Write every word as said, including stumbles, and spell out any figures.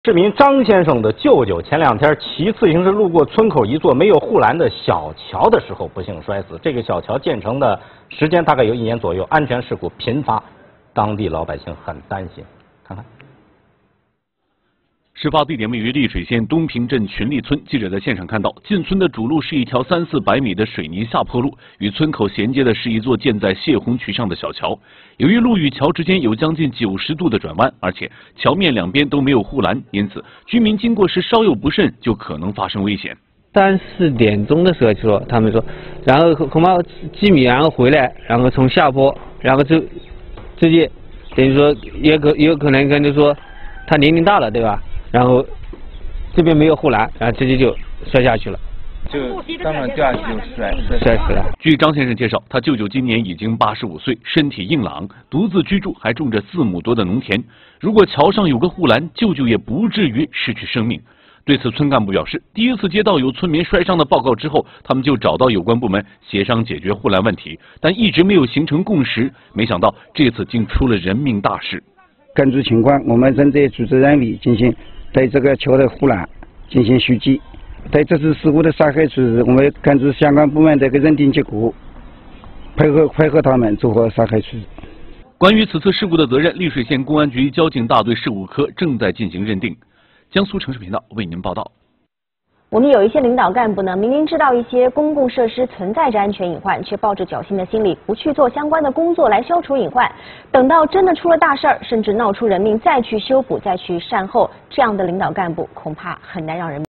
市民张先生的舅舅前两天骑自行车路过村口一座没有护栏的小桥的时候，不幸摔死。这个小桥建成的时间大概有一年左右，安全事故频发，当地老百姓很担心。看看， 事发地点位于溧水县东平镇群力村。记者在现场看到，进村的主路是一条三四百米的水泥下坡路，与村口衔接的是一座建在泄洪渠上的小桥。由于路与桥之间有将近九十度的转弯，而且桥面两边都没有护栏，因此居民经过时稍有不慎就可能发生危险。 三四点钟的时候就说，他们说，然后恐怕几米，然后回来，然后从下坡，然后就直接等于说也可也有可能跟就说他年龄大了，对吧？然后这边没有护栏，然后直接就摔下去了。 就当场掉下去就摔摔死了。 据张先生介绍，他舅舅今年已经八十五岁，身体硬朗，独自居住，还种着四亩多的农田。如果桥上有个护栏，舅舅也不至于失去生命。对此，村干部表示，第一次接到有村民摔伤的报告之后，他们就找到有关部门协商解决护栏问题，但一直没有形成共识。没想到这次竟出了人命大事。 根据情况，我们正在组织人力进行对这个桥的护栏进行修葺。对这次事故的杀害处置，我们根据相关部门的一个认定结果，配合配合他们做好杀害处置。 关于此次事故的责任，溧水县公安局交警大队事务科正在进行认定。江苏城市频道为您报道。 我们有一些领导干部呢，明明知道一些公共设施存在着安全隐患，却抱着侥幸的心理，不去做相关的工作来消除隐患。等到真的出了大事儿，甚至闹出人命，再去修补、再去善后，这样的领导干部恐怕很难让人